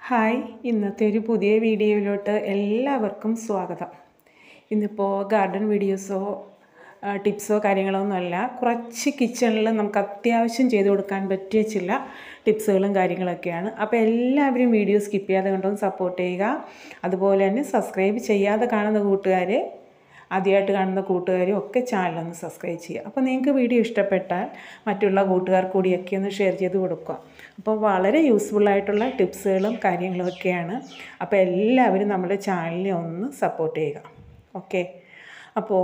Hi, ഇന്നത്തെ ഒരു പുതിയ വീഡിയോയിലോട്ട് എല്ലാവർക്കും സ്വാഗതം. ഇന്നിപ്പോൾ ഗാർഡൻ വീഡിയോസോ ടിപ്സോ കാര്യങ്ങളോ ഒന്നുമല്ല, കുറച്ച് കിച്ചണിൽ നമുക്ക് അത്യാവശ്യം ചെയ്ത് കൊടുക്കാൻ പറ്റിയ ചില ടിപ്സുകളും കാര്യങ്ങളൊക്കെയാണ്. അപ്പോൾ എല്ലാവരും വീഡിയോ സ്കിപ്പ് ചെയ്യാതെ കൊണ്ടൊന്ന് സപ്പോർട്ട് ചെയ്യുക. അതുപോലെ തന്നെ സബ്സ്ക്രൈബ് ചെയ്യാതെ കാണുന്ന കൂട്ടുകാർ, ആദ്യമായിട്ട് കാണുന്ന കൂട്ടുകാരും ഒക്കെ ചാനലൊന്ന് സബ്സ്ക്രൈബ് ചെയ്യുക. അപ്പോൾ നിങ്ങൾക്ക് വീഡിയോ ഇഷ്ടപ്പെട്ടാൽ മറ്റുള്ള കൂട്ടുകാർ കൂടിയൊക്കെ ഒന്ന് ഷെയർ ചെയ്ത് കൊടുക്കുക. അപ്പോൾ വളരെ യൂസ്ഫുള്ളായിട്ടുള്ള ടിപ്സുകളും കാര്യങ്ങളും ഒക്കെയാണ്. അപ്പോൾ എല്ലാവരും നമ്മുടെ ചാനലിനെ ഒന്ന് സപ്പോർട്ട് ചെയ്യുക. ഓക്കെ, അപ്പോൾ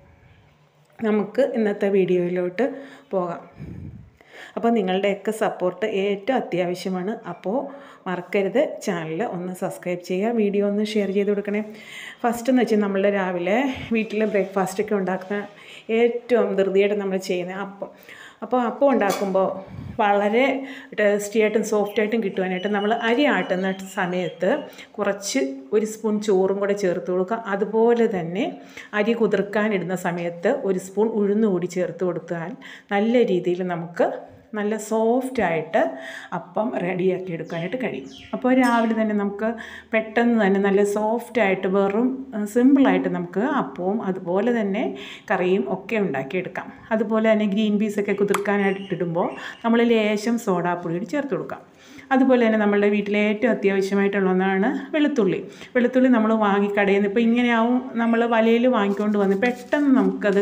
നമുക്ക് ഇന്നത്തെ വീഡിയോയിലോട്ട് പോകാം. അപ്പോൾ നിങ്ങളുടെയൊക്കെ സപ്പോർട്ട് ഏറ്റവും അത്യാവശ്യമാണ്. അപ്പോൾ മറക്കരുത്, ചാനൽ ഒന്ന് സബ്സ്ക്രൈബ് ചെയ്യുക, വീഡിയോ ഒന്ന് ഷെയർ ചെയ്ത് കൊടുക്കണേ. ഫസ്റ്റ് എന്ന് വെച്ചാൽ നമ്മൾ രാവിലെ വീട്ടിൽ ബ്രേക്ക്ഫാസ്റ്റൊക്കെ ഉണ്ടാക്കുന്ന ഏറ്റവും ധൃതിയായിട്ട് നമ്മൾ ചെയ്യുന്ന അപ്പം ഉണ്ടാക്കുമ്പോൾ വളരെ ടേസ്റ്റി ആയിട്ടും സോഫ്റ്റായിട്ടും കിട്ടുവാനായിട്ട് നമ്മൾ അരി ആട്ടുന്ന സമയത്ത് കുറച്ച് 1 സ്പൂൺ ചോറും കൂടെ ചേർത്ത് കൊടുക്കുക. അതുപോലെ തന്നെ അരി കുതിർക്കാനിടുന്ന സമയത്ത് 1 സ്പൂൺ ഉഴുന്ന് കൂടി ചേർത്ത് കൊടുത്താൽ നല്ല രീതിയിൽ നമുക്ക് നല്ല സോഫ്റ്റായിട്ട് അപ്പം റെഡിയാക്കി എടുക്കാനായിട്ട് കഴിയും. അപ്പോൾ രാവിലെ തന്നെ നമുക്ക് പെട്ടെന്ന് തന്നെ നല്ല സോഫ്റ്റായിട്ട് വെറും സിമ്പിളായിട്ട് നമുക്ക് അപ്പവും അതുപോലെ തന്നെ കറിയും ഒക്കെ ഉണ്ടാക്കിയെടുക്കാം. അതുപോലെ തന്നെ ഗ്രീൻ പീസൊക്കെ കുതിർക്കാനായിട്ടിടുമ്പോൾ നമ്മൾ ലേശം സോഡാപ്പൊടി ചേർത്ത് കൊടുക്കാം. അതുപോലെ തന്നെ നമ്മളുടെ വീട്ടിലെ ഏറ്റവും അത്യാവശ്യമായിട്ടുള്ള ഒന്നാണ് വെളുത്തുള്ളി. നമ്മൾ കടയിൽ നിന്ന് ഇപ്പോൾ ഇങ്ങനെയാവും നമ്മൾ വലയിൽ വാങ്ങിക്കൊണ്ട് വന്ന് പെട്ടെന്ന് നമുക്കത്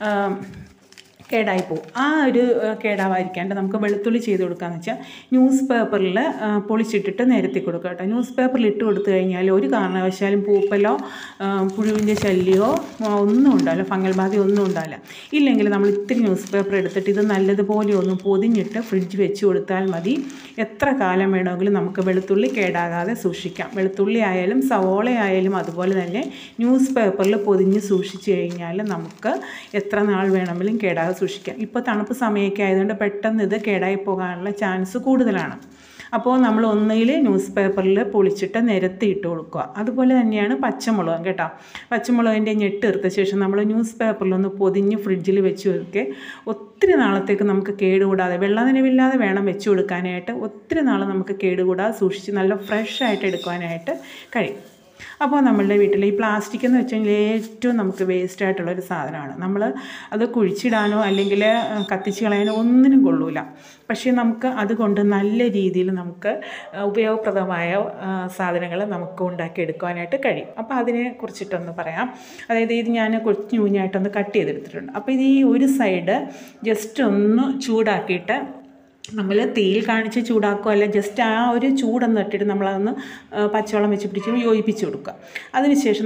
കേടായിപ്പോവും. ആ ഒരു കേടാവാതിരിക്കാണ്ട് നമുക്ക് വെളുത്തുള്ളി ചെയ്ത് കൊടുക്കാമെന്ന് വെച്ചാൽ ന്യൂസ് പേപ്പറിൽ പൊളിച്ചിട്ടിട്ട് നിരത്തി കൊടുക്കുക കേട്ടോ. ന്യൂസ് പേപ്പറിൽ ഇട്ട് കൊടുത്തു കഴിഞ്ഞാൽ ഒരു കാരണവശാലും പൂപ്പലോ പുഴുവിൻ്റെ ശല്യമോ ഒന്നും ഉണ്ടാവില്ല, ഫംഗൽ ബാധയോ ഒന്നും ഉണ്ടാവില്ല. ഇല്ലെങ്കിൽ നമ്മൾ ഇത്തിരി ന്യൂസ് പേപ്പർ എടുത്തിട്ട് ഇത് നല്ലതുപോലെ ഒന്ന് പൊതിഞ്ഞിട്ട് ഫ്രിഡ്ജ് വെച്ച് കൊടുത്താൽ മതി. എത്ര കാലം വേണമെങ്കിലും നമുക്ക് വെളുത്തുള്ളി കേടാകാതെ സൂക്ഷിക്കാം. വെളുത്തുള്ളി ആയാലും സവോള ആയാലും അതുപോലെ തന്നെ ന്യൂസ് പേപ്പറിൽ പൊതിഞ്ഞ് സൂക്ഷിച്ച് കഴിഞ്ഞാൽ നമുക്ക് എത്ര നാൾ വേണമെങ്കിലും കേടാകാതെ സൂക്ഷിക്കാം. ഇപ്പോൾ തണുപ്പ് സമയമൊക്കെ ആയതുകൊണ്ട് പെട്ടെന്ന് ഇത് കേടായി പോകാനുള്ള ചാൻസ് കൂടുതലാണ്. അപ്പോൾ നമ്മൾ ഒന്നുകിൽ ന്യൂസ് പേപ്പറിൽ പൊളിച്ചിട്ട് നിരത്തി ഇട്ട് കൊടുക്കുക. അതുപോലെ തന്നെയാണ് പച്ചമുളകും കേട്ടോ. പച്ചമുളകിൻ്റെ ഞെട്ടെടുത്ത ശേഷം നമ്മൾ ന്യൂസ് പേപ്പറിലൊന്ന് പൊതിഞ്ഞ് ഫ്രിഡ്ജിൽ വെച്ച് വെക്കുക. ഒത്തിരി നാളത്തേക്ക് നമുക്ക് കേടുകൂടാതെ, വെള്ളനനവില്ലാതെ വേണം വെച്ച് കൊടുക്കാനായിട്ട്. ഒത്തിരി നാൾ നമുക്ക് കേടുകൂടാതെ സൂക്ഷിച്ച് നല്ല ഫ്രഷ് ആയിട്ട് എടുക്കാനായിട്ട് കഴിയും. അപ്പോൾ നമ്മളുടെ വീട്ടിൽ ഈ പ്ലാസ്റ്റിക് എന്ന് വെച്ച് കഴിഞ്ഞാൽ ഏറ്റവും നമുക്ക് വേസ്റ്റ് ആയിട്ടുള്ളൊരു സാധനമാണ്. നമ്മൾ അത് കുഴിച്ചിടാനോ അല്ലെങ്കിൽ കത്തിച്ച് കളയാനോ ഒന്നിനും കൊള്ളൂല. പക്ഷേ നമുക്ക് അതുകൊണ്ട് നല്ല രീതിയിൽ നമുക്ക് ഉപയോഗപ്രദമായ സാധനങ്ങൾ നമുക്ക് ഉണ്ടാക്കിയെടുക്കാനായിട്ട് കഴിയും. അപ്പോൾ അതിനെ കുറിച്ചിട്ടൊന്ന് പറയാം. അതായത് ഇത് ഞാൻ കുഞ്ഞു കുഞ്ഞായിട്ടൊന്ന് കട്ട് ചെയ്തെടുത്തിട്ടുണ്ട്. അപ്പോൾ ഇത് ഈ ഒരു സൈഡ് ജസ്റ്റ് ഒന്ന് ചൂടാക്കിയിട്ട്, നമ്മൾ തീയിൽ കാണിച്ച് ചൂടാക്കുകയല്ല, ജസ്റ്റ് ആ ഒരു ചൂടൊന്ന് ഇട്ടിട്ട് നമ്മളതൊന്ന് പച്ചവെള്ളം വെച്ച് പിടിച്ച് യോജിപ്പിച്ച് കൊടുക്കുക. അതിനുശേഷം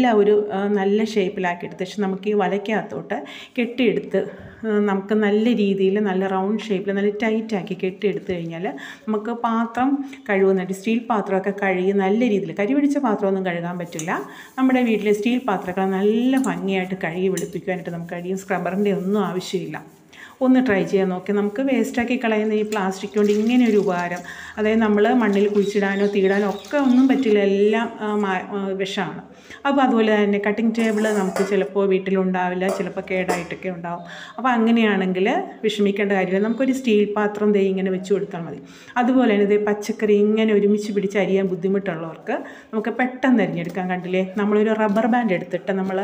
നല്ല ഷേപ്പിലാക്കിയെടുത്ത ശേഷം നമുക്ക് ഈ വലയ്ക്കകത്തോട്ട് കെട്ടിയെടുത്ത് നമുക്ക് നല്ല രീതിയിൽ നല്ല റൗണ്ട് ഷേപ്പിൽ നല്ല ടൈറ്റാക്കി കെട്ടിയെടുത്ത് കഴിഞ്ഞാൽ നമുക്ക് പാത്രം കഴുകുന്നുണ്ട്. സ്റ്റീൽ പാത്രമൊക്കെ കഴുകി നല്ല രീതിയിൽ, കരി പിടിച്ച പാത്രമൊന്നും കഴുകാൻ പറ്റില്ല. നമ്മുടെ വീട്ടിലെ സ്റ്റീൽ പാത്രങ്ങൾ നല്ല ഭംഗിയായിട്ട് കഴുകി വെളുപ്പിക്കാനായിട്ട് നമുക്ക് കഴിയും. സ്ക്രബ്ബറിൻ്റെ ഒന്നും ആവശ്യമില്ല. ഒന്ന് ട്രൈ ചെയ്യാൻ നോക്കി. നമുക്ക് വേസ്റ്റാക്കി കളയുന്ന ഈ പ്ലാസ്റ്റിക് കൊണ്ട് ഇങ്ങനെ ഒരു ഉപകാരം, അതായത് നമ്മൾ മണ്ണിൽ കുഴിച്ചിടാനോ തീടാനോ ഒക്കെ ഒന്നും പറ്റില്ല, എല്ലാം വിഷമാണ്. അപ്പോൾ അതുപോലെ തന്നെ കട്ടിംഗ് ടേബിൾ നമുക്ക് ചിലപ്പോൾ വീട്ടിലുണ്ടാവില്ല, ചിലപ്പോൾ കേടായിട്ടൊക്കെ ഉണ്ടാവും. അപ്പോൾ അങ്ങനെയാണെങ്കിൽ വിഷമിക്കേണ്ട കാര്യമില്ല. നമുക്കൊരു സ്റ്റീൽ പാത്രം ഇങ്ങനെ വെച്ച് കൊടുത്താൽ മതി. അതുപോലെ തന്നെ ഇതേ പച്ചക്കറി ഇങ്ങനെ ഒരുമിച്ച് പിടിച്ച് അരിയാൻ ബുദ്ധിമുട്ടുള്ളവർക്ക് നമുക്ക് പെട്ടെന്ന് അരിഞ്ഞെടുക്കാൻ. കണ്ടില്ലേ, നമ്മളൊരു റബ്ബർ ബാൻഡ് എടുത്തിട്ട് നമ്മൾ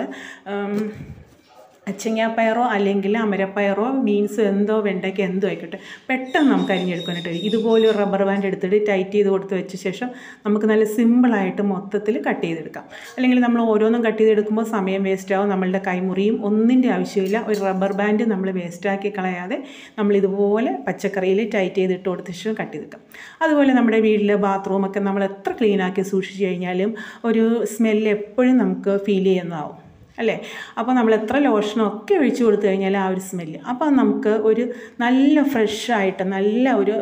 അച്ചിങ്ങാപ്പയറോ അല്ലെങ്കിൽ അമരപ്പയറോ ബീൻസ് എന്തോ വെണ്ടയ്ക്ക് എന്തോ ആയിക്കോട്ടെ പെട്ടെന്ന് നമുക്ക് അരിഞ്ഞെടുക്കാനായിട്ട് കഴിയും. ഇതുപോലെ ഒരു റബ്ബർ ബാൻഡ് എടുത്തിട്ട് ടൈറ്റ് ചെയ്ത് കൊടുത്ത് വെച്ച ശേഷം നമുക്ക് നല്ല സിമ്പിളായിട്ട് മൊത്തത്തിൽ കട്ട് ചെയ്തെടുക്കാം. അല്ലെങ്കിൽ നമ്മൾ ഓരോന്നും കട്ട് ചെയ്തെടുക്കുമ്പോൾ സമയം വേസ്റ്റാവും, നമ്മളുടെ കൈമുറിയും. ഒന്നിൻ്റെ ആവശ്യമില്ല. ഒരു റബ്ബർ ബാൻഡ് നമ്മൾ വേസ്റ്റാക്കി കളയാതെ നമ്മളിതുപോലെ പച്ചക്കറിയിൽ ടൈറ്റ് ചെയ്തിട്ട് കൊടുത്ത ശേഷം കട്ട് ചെയ്തെടുക്കാം. അതുപോലെ നമ്മുടെ വീട്ടിലെ ബാത്റൂമൊക്കെ നമ്മൾ എത്ര ക്ലീനാക്കി സൂക്ഷിച്ച് കഴിഞ്ഞാലും ഒരു സ്മെല്ല് എപ്പോഴും നമുക്ക് ഫീൽ ചെയ്യുന്നതാവും അല്ലേ. അപ്പോൾ നമ്മൾ എത്ര ലോഷനൊക്കെ ഒഴിച്ച് കൊടുത്തു കഴിഞ്ഞാൽ ആ ഒരു സ്മെല്ല്, അപ്പോൾ നമുക്ക് ഒരു നല്ല ഫ്രഷായിട്ട് നല്ല ഒരു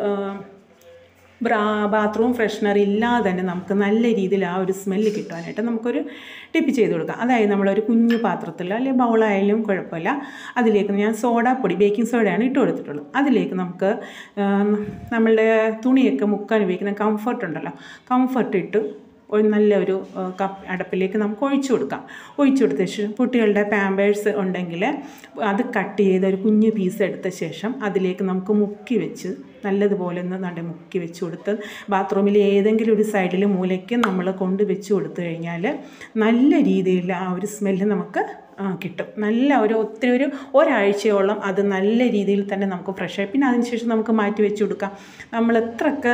ബാത്റൂം ഫ്രഷ്നർ ഇല്ലാതെ തന്നെ നമുക്ക് നല്ല രീതിയിൽ ആ ഒരു സ്മെല്ല് കിട്ടാനായിട്ട് നമുക്കൊരു ടിപ്പ് ചെയ്ത് കൊടുക്കാം. അതായത് നമ്മളൊരു കുഞ്ഞു പാത്രത്തിൽ അല്ലെങ്കിൽ ബൗളായാലും കുഴപ്പമില്ല, അതിലേക്ക് ഞാൻ സോഡാപ്പൊടി, ബേക്കിംഗ് സോഡയാണ് ഇട്ട് കൊടുത്തിട്ടുള്ളൂ. അതിലേക്ക് നമുക്ക് നമ്മളുടെ തുണിയൊക്കെ മുക്കാൻ ഉപയോഗിക്കുന്ന കംഫർട്ട് ഉണ്ടല്ലോ, കംഫർട്ട് ഇട്ട് ഒരു നല്ലൊരു അടപ്പിലേക്ക് നമുക്ക് ഒഴിച്ചു കൊടുക്കാം. ഒഴിച്ചു കൊടുത്ത ശേഷം കുട്ടികളുടെ പാമ്പേഴ്സ് ഉണ്ടെങ്കിൽ അത് കട്ട് ചെയ്ത് ഒരു കുഞ്ഞു പീസ് എടുത്ത ശേഷം അതിലേക്ക് നമുക്ക് മുക്കി വെച്ച് നല്ലതുപോലെ ഒന്ന് മുക്കി വെച്ച് കൊടുത്ത് ബാത്റൂമിൽ ഏതെങ്കിലും ഒരു സൈഡിൽ മൂലയ്ക്ക് നമ്മൾ കൊണ്ട് വെച്ച് കൊടുത്തു കഴിഞ്ഞാൽ നല്ല രീതിയിൽ ആ ഒരു സ്മെല്ല് നമുക്ക് കിട്ടും. നല്ല ഒത്തിരി ഒരാഴ്ചയോളം അത് നല്ല രീതിയിൽ തന്നെ നമുക്ക് ഫ്രഷായി. പിന്നെ അതിനുശേഷം നമുക്ക് മാറ്റി വെച്ച് കൊടുക്കാം. നമ്മൾ എത്രയൊക്കെ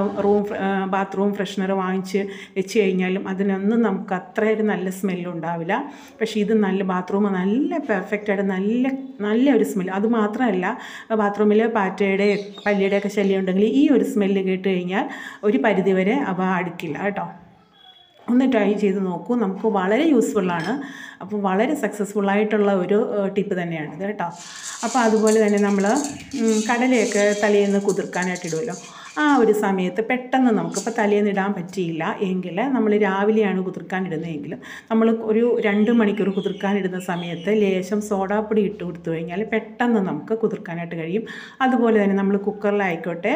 ബാത്റൂം ഫ്രഷ്നർ വാങ്ങിച്ച് വെച്ച് കഴിഞ്ഞാലും അതിനൊന്നും നമുക്ക് അത്ര ഒരു നല്ല സ്മെല്ലുണ്ടാവില്ല. പക്ഷേ ഇത് നല്ല ബാത്റൂം നല്ല പെർഫെക്റ്റായിട്ട് നല്ല ഒരു സ്മെല്ല്. അത് മാത്രമല്ല ബാത്റൂമിൽ പാറ്റയുടെ പല്ലിയുടെയൊക്കെ ശല്യം ഉണ്ടെങ്കിൽ ഈ ഒരു സ്മെല്ല് കേട്ട് കഴിഞ്ഞാൽ ഒരു പരിധിവരെ അവ അടുക്കില്ല കേട്ടോ. ഒന്ന് ട്രൈ ചെയ്ത് നോക്കൂ. നമുക്ക് വളരെ യൂസ്ഫുള്ളാണ്. അപ്പോൾ വളരെ സക്സസ്ഫുള്ളായിട്ടുള്ള ഒരു ടിപ്പ് തന്നെയാണിത് കേട്ടോ. അപ്പോൾ അതുപോലെ തന്നെ നമ്മൾ കടലയൊക്കെ തലേന്ന് കുതിർക്കാനായിട്ട് ഇടുമല്ലോ. ആ ഒരു സമയത്ത് പെട്ടെന്ന് നമുക്കിപ്പോൾ തലേന്ന് ഇടാൻ പറ്റിയില്ല എങ്കിൽ നമ്മൾ രാവിലെയാണ് കുതിർക്കാനിടുന്നതെങ്കിൽ നമ്മൾ ഒരു 2 മണിക്കൂർ കുതിർക്കാനിടുന്ന സമയത്ത് ലേശം സോഡാപ്പൊടി ഇട്ട് കൊടുത്തു കഴിഞ്ഞാൽ പെട്ടെന്ന് നമുക്ക് കുതിർക്കാനായിട്ട് കഴിയും. അതുപോലെ തന്നെ നമ്മൾ കുക്കറിലായിക്കോട്ടെ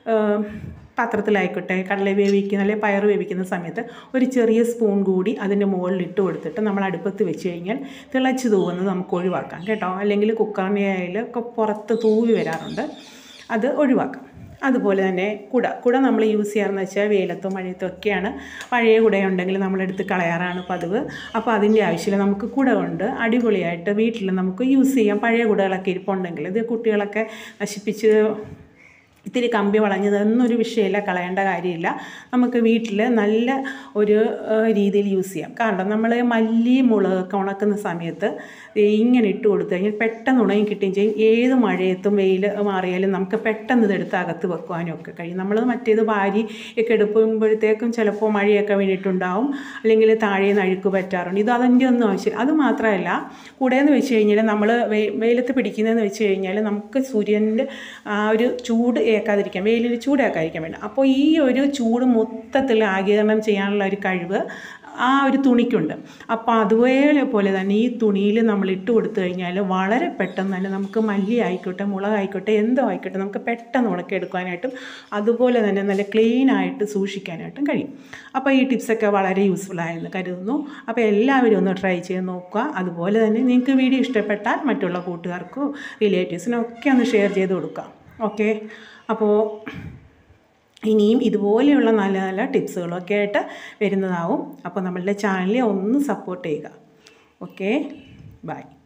പാത്രത്തിലായിക്കോട്ടെ കടല വേവിക്കുന്ന അല്ലെങ്കിൽ പയർ വേവിക്കുന്ന സമയത്ത് ഒരു ചെറിയ സ്പൂൺ കൂടി അതിൻ്റെ മുകളിൽ ഇട്ട് കൊടുത്തിട്ട് നമ്മൾ അടുപ്പത്ത് വെച്ച് കഴിഞ്ഞാൽ തിളച്ച് തൂവുന്നത് നമുക്ക് ഒഴിവാക്കാം കേട്ടോ. അല്ലെങ്കിൽ കുക്കറിൻ്റെ ഒക്കെ പുറത്ത് തൂവി വരാറുണ്ട്, അത് ഒഴിവാക്കാം. അതുപോലെ തന്നെ കുട നമ്മൾ യൂസ് ചെയ്യാറെന്ന് വെച്ചാൽ വെയിലത്തും മഴയത്തും ഒക്കെയാണ്. പഴയ കുടയുണ്ടെങ്കിൽ നമ്മളെടുത്ത് കളയാറാണ് പതിവ്. അപ്പോൾ അതിൻ്റെ ആവശ്യമില്ല. നമുക്ക് കുട കൊണ്ട് അടിപൊളിയായിട്ട് വീട്ടിൽ നമുക്ക് യൂസ് ചെയ്യാം. പഴയ കുടകളൊക്കെ ഇരിപ്പുണ്ടെങ്കിൽ ഇത് കുട്ടികളൊക്കെ നശിപ്പിച്ച് ഇത്തിരി കമ്പി വളഞ്ഞതൊന്നൊരു വിഷയമില്ല, കളയേണ്ട കാര്യമില്ല. നമുക്ക് വീട്ടിൽ നല്ല ഒരു രീതിയിൽ യൂസ് ചെയ്യാം. കാരണം നമ്മൾ മല്ലി മുളകൊക്കെ ഉണക്കുന്ന സമയത്ത് ഇങ്ങനെ ഇട്ട് കൊടുത്തു കഴിഞ്ഞാൽ പെട്ടെന്ന് ഉണങ്ങി കിട്ടുകയും ചെയ്യും. ഏത് മഴയത്തും വെയിൽ മാറിയാലും നമുക്ക് പെട്ടെന്ന് ഇതെടുത്ത് അകത്ത് വെക്കുവാനും ഒക്കെ കഴിയും. നമ്മൾ മറ്റേത് വാരി ഒക്കെ എടുക്കുമ്പോഴത്തേക്കും ചിലപ്പോൾ മഴയൊക്കെ വീണിട്ടുണ്ടാവും, അല്ലെങ്കിൽ താഴേന്ന് അഴുക്ക് പറ്റാറുണ്ട്. ഇത് അതിൻ്റെ ഒന്നും ആവശ്യമില്ല. അത് മാത്രമല്ല കൂടെയെന്ന് വെച്ച് കഴിഞ്ഞാൽ നമ്മൾ വെയിലത്ത് പിടിക്കുന്നതെന്ന് വെച്ച് കഴിഞ്ഞാൽ നമുക്ക് സൂര്യൻ്റെ ആ ഒരു ചൂട് ഏക്കാതിരിക്കാൻ, വെയിലിൽ ചൂടേക്കാതിരിക്കാൻ വേണ്ടി. അപ്പോൾ ഈ ഒരു ചൂട് മൊത്തത്തിൽ ആഗിരണം ചെയ്യാനുള്ള ഒരു കഴിവ് ആ ഒരു തുണിക്കുണ്ട്. അപ്പോൾ അതുപോലെ തന്നെ ഈ തുണിയിൽ നമ്മൾ ഇട്ട് കൊടുത്തു കഴിഞ്ഞാൽ വളരെ പെട്ടെന്ന് തന്നെ നമുക്ക് മല്ലി ആയിക്കോട്ടെ മുളകായിക്കോട്ടെ എന്തോ ആയിക്കോട്ടെ നമുക്ക് പെട്ടെന്ന് ഉണക്കിയെടുക്കാനായിട്ടും അതുപോലെ തന്നെ നല്ല ക്ലീനായിട്ട് സൂക്ഷിക്കാനായിട്ടും കഴിയും. അപ്പോൾ ഈ ടിപ്സൊക്കെ വളരെ യൂസ്ഫുള്ളായെന്ന് കരുതുന്നു. അപ്പോൾ എല്ലാവരും ഒന്ന് ട്രൈ ചെയ്ത് നോക്കുക. അതുപോലെ തന്നെ നിങ്ങൾക്ക് വീഡിയോ ഇഷ്ടപ്പെട്ടാൽ മറ്റുള്ള കൂട്ടുകാർക്കോ റിലേറ്റീവ്സിനോ ഒക്കെ ഒന്ന് ഷെയർ ചെയ്ത് കൊടുക്കുക. ഓക്കെ, അപ്പോൾ ഇനിയും ഇതുപോലെയുള്ള നല്ല നല്ല ടിപ്സുകളൊക്കെ ആയിട്ട് വരുന്നതാവും. അപ്പോൾ നമ്മളുടെ ചാനലിനെ ഒന്ന് സപ്പോർട്ട് ചെയ്യുക. Okay, by.